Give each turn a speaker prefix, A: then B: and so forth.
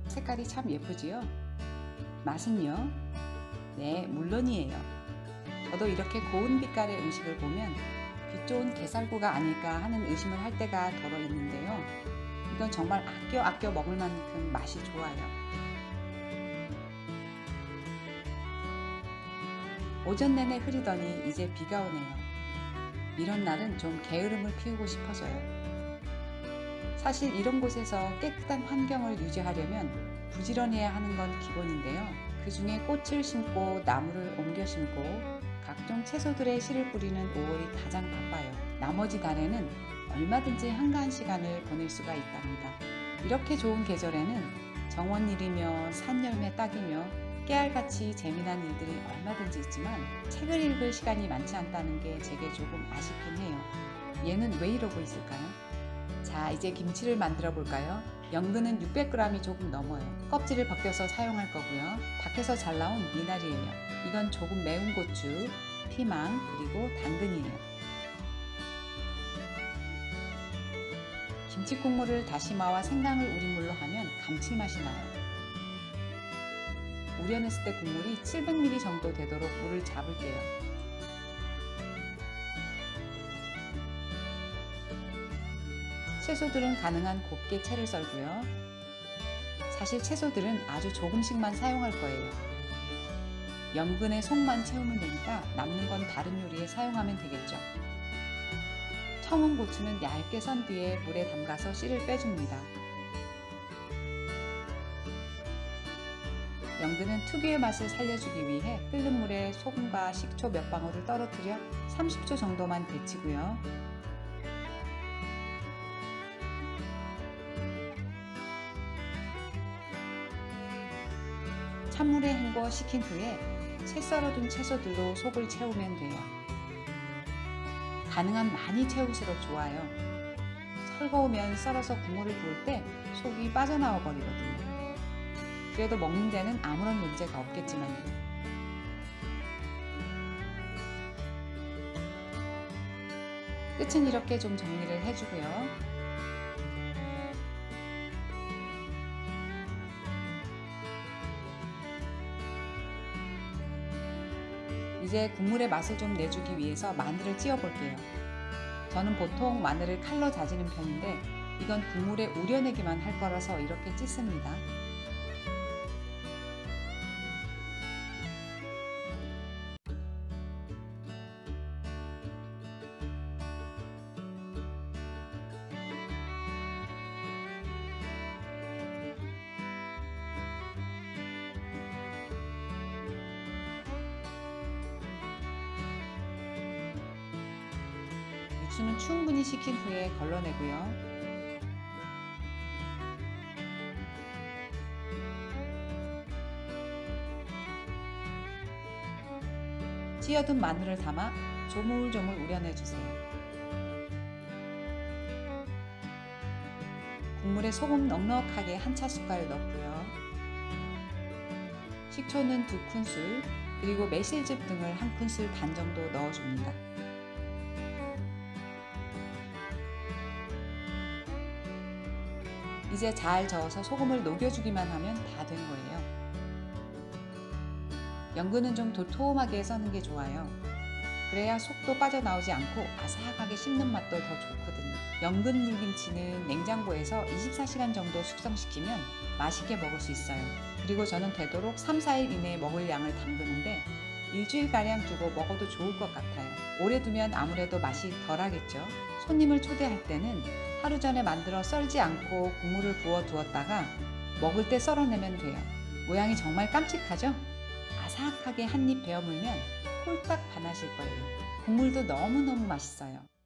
A: 색깔이 참 예쁘지요? 맛은요? 네, 물론이에요. 저도 이렇게 고운 빛깔의 음식을 보면 빛 좋은 게살구가 아닐까 하는 의심을 할 때가 더러 있는데요. 이건 정말 아껴 먹을 만큼 맛이 좋아요. 오전 내내 흐리더니 이제 비가 오네요. 이런 날은 좀 게으름을 피우고 싶어져요. 사실 이런 곳에서 깨끗한 환경을 유지하려면 부지런해야 하는 건 기본인데요. 그 중에 꽃을 심고 나무를 옮겨 심고 각종 채소들의 씨를 뿌리는 5월이 가장 바빠요. 나머지 달에는 얼마든지 한가한 시간을 보낼 수가 있답니다. 이렇게 좋은 계절에는 정원일이며 산열매 따기며 깨알같이 재미난 일들이 얼마든지 있지만 책을 읽을 시간이 많지 않다는 게 제게 조금 아쉽긴 해요. 얘는 왜 이러고 있을까요? 자, 이제 김치를 만들어 볼까요? 연근은 600g이 조금 넘어요. 껍질을 벗겨서 사용할 거고요. 밖에서 잘 나온 미나리예요. 이건 조금 매운 고추, 피망, 그리고 당근이에요. 김치 국물을 다시마와 생강을 우린 물로 하면 감칠맛이 나요. 우려냈을 때 국물이 700ml 정도 되도록 물을 잡을게요. 채소들은 가능한 곱게 채를 썰고요. 사실 채소들은 아주 조금씩만 사용할 거예요. 연근의 속만 채우면 되니까 남는 건 다른 요리에 사용하면 되겠죠. 청원고추는 얇게 썬 뒤에 물에 담가서 씨를 빼줍니다. 연근은 특유의 맛을 살려주기 위해 끓는 물에 소금과 식초 몇 방울을 떨어뜨려 30초 정도만 데치고요. 찬물에 헹궈 식힌 후에 채 썰어둔 채소들로 속을 채우면 돼요. 가능한 많이 채울수록 좋아요. 헐거우면 썰어서 국물을 부을 때 속이 빠져나와 버리거든요. 그래도 먹는 데는 아무런 문제가 없겠지만요. 끝은 이렇게 좀 정리를 해주고요. 이제 국물의 맛을 좀 내주기 위해서 마늘을 찧어 볼게요. 저는 보통 마늘을 칼로 다지는 편인데 이건 국물에 우려내기만 할 거라서 이렇게 찢습니다. 육수는 충분히 식힌 후에 걸러내고요. 찧어둔 마늘을 담아 조물조물 우려내주세요. 국물에 소금 넉넉하게 한 차 숟갈 넣고요. 식초는 2큰술, 그리고 매실즙 등을 1큰술 반 정도 넣어줍니다. 이제 잘 저어서 소금을 녹여주기만 하면 다 된 거예요. 연근은 좀 도톰하게 써는 게 좋아요. 그래야 속도 빠져나오지 않고 아삭하게 씹는 맛도 더 좋거든요. 연근 물김치는 냉장고에서 24시간 정도 숙성시키면 맛있게 먹을 수 있어요. 그리고 저는 되도록 3-4일 이내에 먹을 양을 담그는데 일주일가량 두고 먹어도 좋을 것 같아요. 오래 두면 아무래도 맛이 덜하겠죠. 손님을 초대할 때는 하루 전에 만들어 썰지 않고 국물을 부어 두었다가 먹을 때 썰어내면 돼요. 모양이 정말 깜찍하죠? 아삭하게 한 입 베어 물면 홀딱 반하실 거예요. 국물도 너무너무 맛있어요.